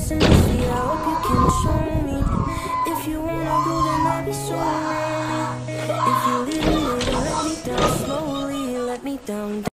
missing this feet, I hope you can show me. If you wanna go, then I'll be so lonely. If you leave me, let me down slowly, let me down.